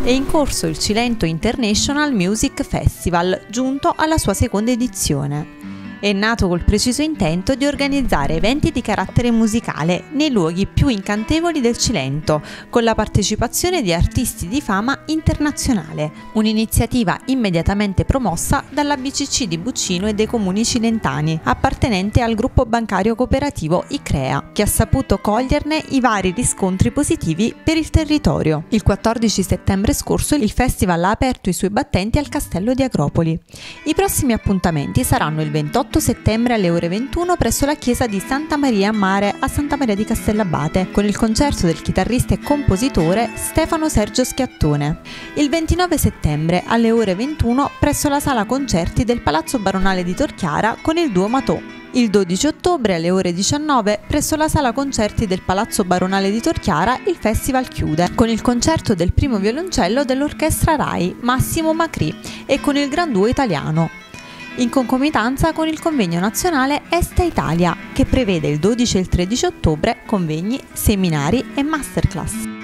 È in corso il Cilento International Music Festival, giunto alla sua seconda edizione. È nato col preciso intento di organizzare eventi di carattere musicale nei luoghi più incantevoli del Cilento, con la partecipazione di artisti di fama internazionale. Un'iniziativa immediatamente promossa dalla BCC di Buccino e dei comuni cilentani, appartenente al gruppo bancario cooperativo ICREA, che ha saputo coglierne i vari riscontri positivi per il territorio. Il 14 settembre scorso il festival ha aperto i suoi battenti al Castello di Agropoli. I prossimi appuntamenti saranno il 28 settembre alle ore 21 presso la chiesa di Santa Maria a Mare a Santa Maria di Castellabate, con il concerto del chitarrista e compositore Stefano Sergio Schiattone. Il 29 settembre alle ore 21 presso la sala concerti del Palazzo Baronale di Torchiara con il duo Matò. Il 12 ottobre alle ore 19 presso la sala concerti del Palazzo Baronale di Torchiara il festival chiude con il concerto del primo violoncello dell'orchestra RAI Massimo Macri e con il Gran Duo Italiano, in concomitanza con il convegno nazionale Est Italia, che prevede il 12 e il 13 ottobre convegni, seminari e masterclass.